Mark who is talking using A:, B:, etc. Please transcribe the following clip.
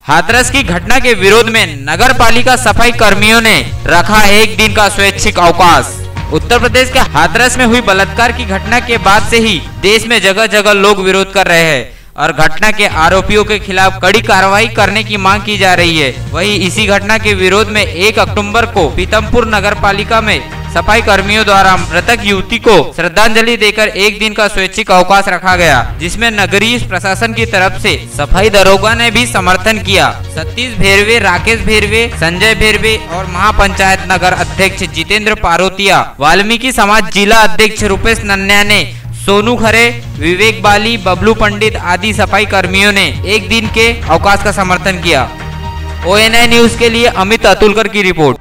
A: हाथरस की घटना के विरोध में नगर पालिका सफाई कर्मियों ने रखा एक दिन का स्वैच्छिक अवकाश। उत्तर प्रदेश के हाथरस में हुई बलात्कार की घटना के बाद से ही देश में जगह जगह लोग विरोध कर रहे हैं और घटना के आरोपियों के खिलाफ कड़ी कार्रवाई करने की मांग की जा रही है। वहीं इसी घटना के विरोध में 1 अक्टूबर को पीतमपुर नगर पालिका में सफाई कर्मियों द्वारा मृतक युवती को श्रद्धांजलि देकर एक दिन का स्वैच्छिक अवकाश रखा गया, जिसमें नगरीय प्रशासन की तरफ से सफाई दरोगा ने भी समर्थन किया। सतीश भेरवे, राकेश भेरवे, संजय भेरवे और महापंचायत नगर अध्यक्ष जितेंद्र पारोतिया, वाल्मीकि समाज जिला अध्यक्ष रुपेश नन्या ने, सोनू खरे, विवेक बाली, बबलू पंडित आदि सफाई कर्मियों ने एक दिन के अवकाश का समर्थन किया। ONI न्यूज के लिए अमित अतुलकर की रिपोर्ट।